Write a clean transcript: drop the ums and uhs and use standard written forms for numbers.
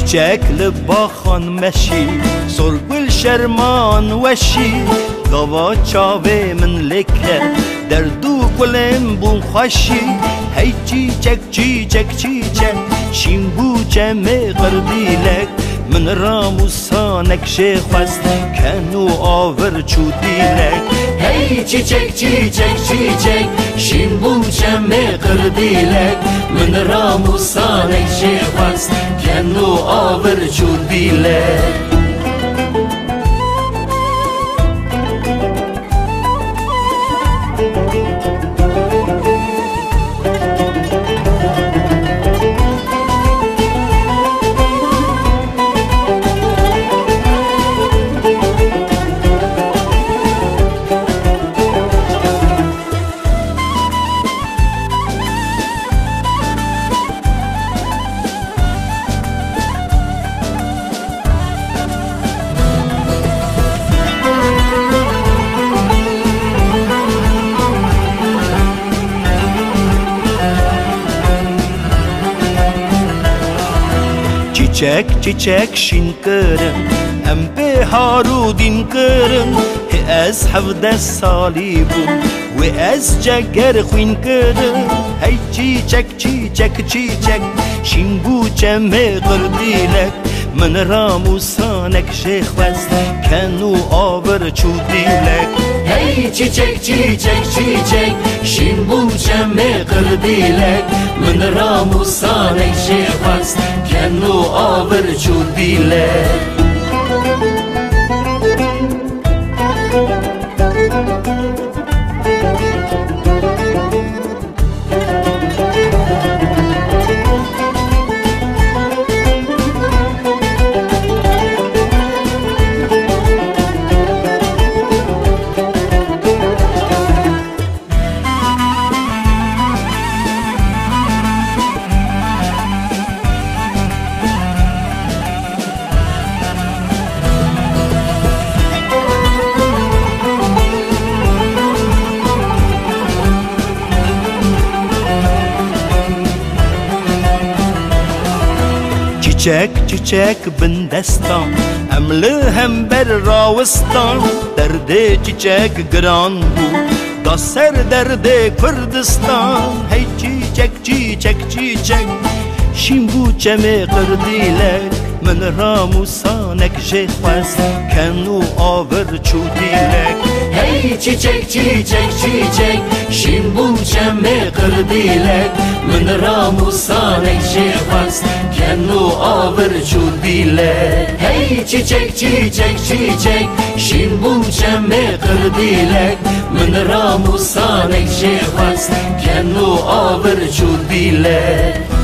چیچک لباخان مشی سرگل شرمان وشی گوا چاوه من لکه در دو گلم بون خوشی هی چیچک چیچک چیچک شیم بو جمع قردیلک من راموسانک شخوست کنو آور چودیلک هی چیچک چیچک چیچک شیم بو جمع قردیلک من راموسانک شخوست کنو آور چودیلک چیچک چیچک شین کرن ام به هارو دین کرن از 17 سالی بوم و از جگر خوین کرن هی چیچک چیچک چیچک شین بو جمع قردیلک من راموسانک شخوست کنو آور چودیلک هی چیچک چیچک چیچک شین بو جمع قردیلک من راموسانک شخوست کنو آور چودیلک چیچک چیچک بندستان امله هم بر راوستان درد چیچک گران بود دا سر درد کردستان هی چیچک چیچک چیچک شیم بو جمع قردیلک من راموسانک شخوست کنو آور چودیلک هی چیچک چیچک چیچک شیم بو جمع قردیلک من راموسانک شخوست کنو آور چودیلک هی چیچک چیچک چیچک شیم بو جمع قردیلک من راموسانک شخوست کنو آور چودیلک